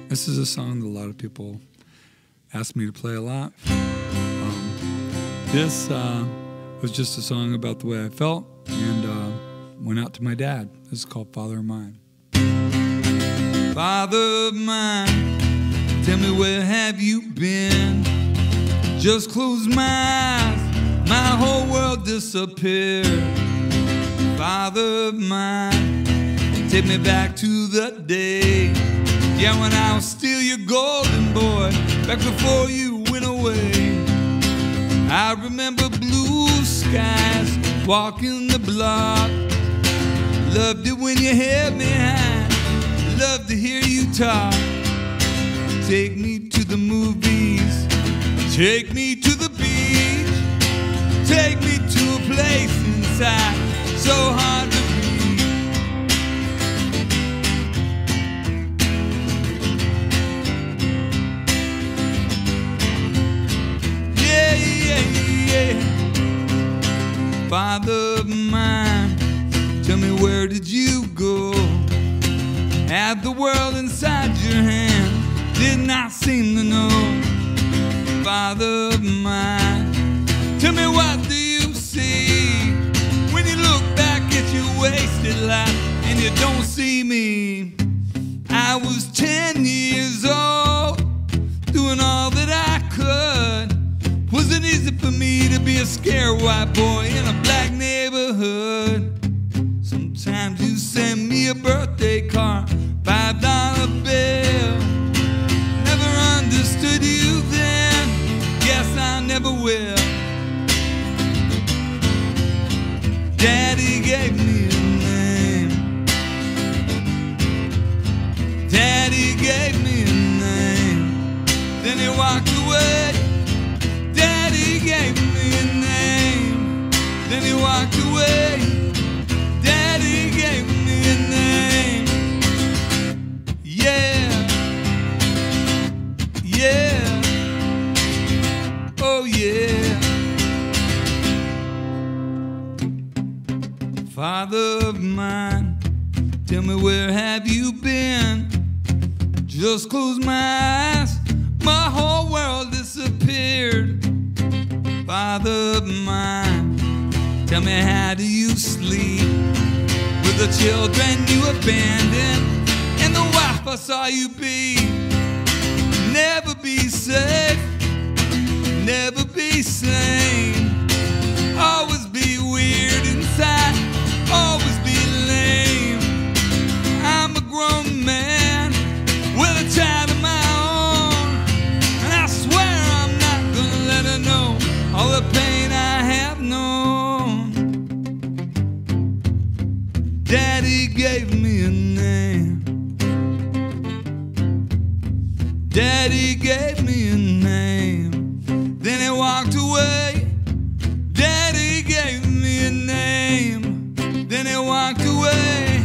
This is a song that a lot of people ask me to play a lot. This was just a song about the way I felt, and went out to my dad. This is called Father of Mine. Father of mine, tell me, where have you been? Just close my eyes, my whole world disappeared. Father of mine, take me back to the day, yeah, when I was still your golden boy, back before you went away. I remember blue skies, walking the block. Loved it when you held me high, loved to hear you talk. Take me to the movies, take me to the beach, take me to a place inside so hard to reach. Yeah, yeah, yeah. Father of mine, tell me, where did you go? Had the world inside your hand, did not seem to know. Father of mine, tell me, what do you see when you look back at your wasted life and you don't see me? I was 10 years old, doing all that I could. Wasn't easy for me to be a scared white boy in a black neighborhood. Sometimes you send me a birthday card, $5 bill. Never understood you then, guess I never will. Daddy gave me a name, Daddy gave me a name, then he walked away. Daddy gave me a name, then he walked away. Daddy gave me a name. Yeah, yeah, oh yeah. Father of mine, tell me, where have you been? Just close my eyes, my whole world disappeared. Father of mine, tell me, how do you sleep with the children you abandoned and the wife I saw you be? Never be safe, never be sane, always be weird inside, always be lame. I'm a grown man with a child of my own, and I swear I'm not gonna let her know all the pain I have known. Daddy gave me a name, Daddy gave me a name, then he walked away. Daddy gave me a name, then he walked away.